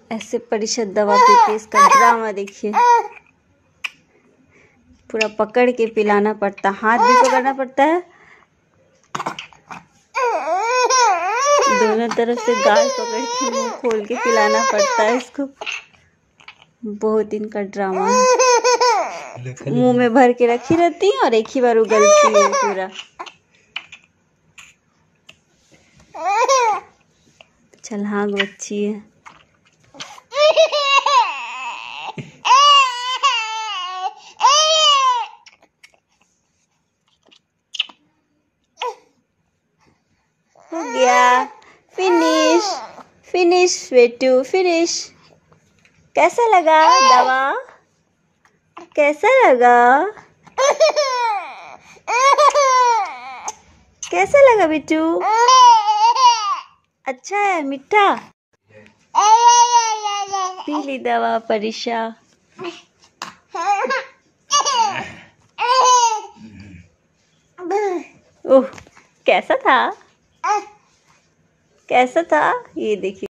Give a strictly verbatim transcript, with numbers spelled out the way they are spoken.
ऐसे परिषद दवा पीते, इसका ड्रामा देखिए। पूरा पकड़ के पिलाना पड़ता, हाथ भी पकड़ना पड़ता है, दोनों तरफ से गाल पकड़ के मुंह खोल के पिलाना पड़ता है इसको। बहुत इनका ड्रामा है। मुंह में भर के रखी रहती है और एक ही बार उगलती है पूरा। छलांग बच्ची है। हो गया, फिनिश फिनिश बेटू, फिनिश। कैसा लगा दवा? कैसा लगा? कैसा लगा बेटू? अच्छा है, मीठा? पी ली दवा परिशा। ओह, कैसा था? कैसा था? ये देखिए।